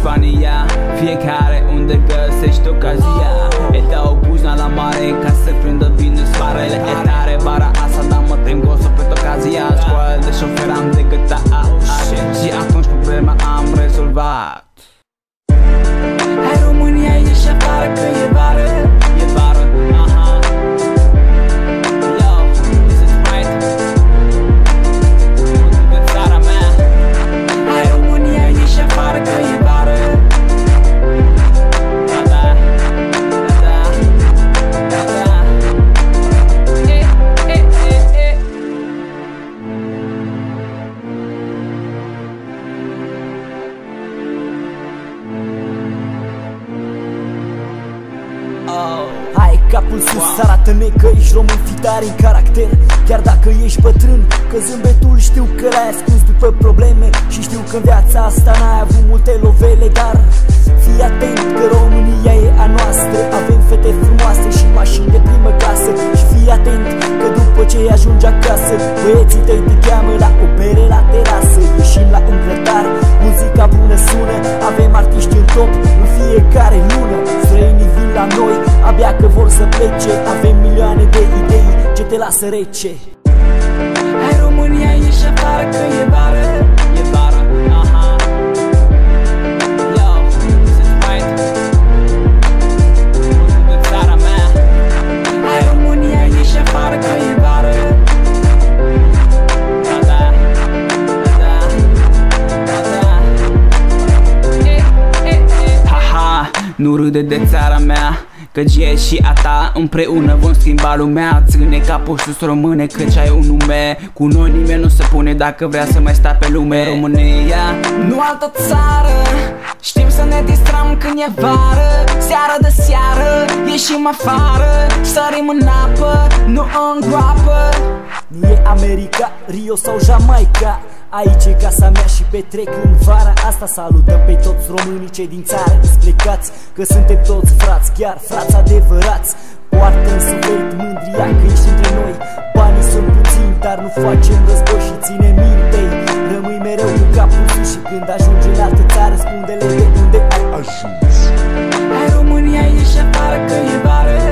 Spania, fiecare unde găsești ocazia. E dau buzna la mare ca să prindă bine soarele. E tare vara asta, dar mă tem că o să plec ocazia. Școală de șofer am de GTA și atunci problema am rezolvat. Hai România, ieși afară că e vară. E vară, aha. Yo, this is right. De țara mea. Hai România, ieși afară că e vară. Da, da, da, da, da. Hai capul sus, arată-ne că ești român, fii tare în caracter. Chiar dacă ești bătrân, că zâmbetul știu că l-ai ascuns după probleme. Și știu că în viața asta n-ai avut multe lovele, dar fii atent că România e a noastră. Avem fete frumoase și mașini de primă clasă. Și fii atent că după ce ajungi acasă, băieții tăi te cheamă la o bere la terasă. Ieșim la un grătar, muzica bună sună, avem artiști în top în fiecare lună. Străinii vin la noi, abia că vor să plece. Avem milioane de idei ce te lasă rece. Hai România, ieși afară că e vară. E vară, aha. Yo, this is right. De țara mea. Hai România, ieși afară că e vară. Da, da, da, da, da. Haha, nu râde de țara mea, căci e și a ta, împreună vom schimba lumea. Ține capul sus, române, căci ai un nume. Cu noi nimeni nu se pune dacă vrea să mai sta pe lume. România, nu altă țară. Știm să ne distrăm când e vară. Seară de seară, ieșim afară. Sărim în apă, nu în groapă. Nu e America, Rio sau Jamaica. Aici e casa mea și petrec în vara asta. Salutăm pe toți românii cei din țară plecați, că suntem toți frați, chiar frați adevărați. Poartă în suflet mândria că ești între noi. Banii sunt puțini, dar nu facem război și ține minte. Rămâi mereu cu capul sus și când ajungi în altă țară, spune-le de unde ai ajuns. Hai România, ieși afară că e vară.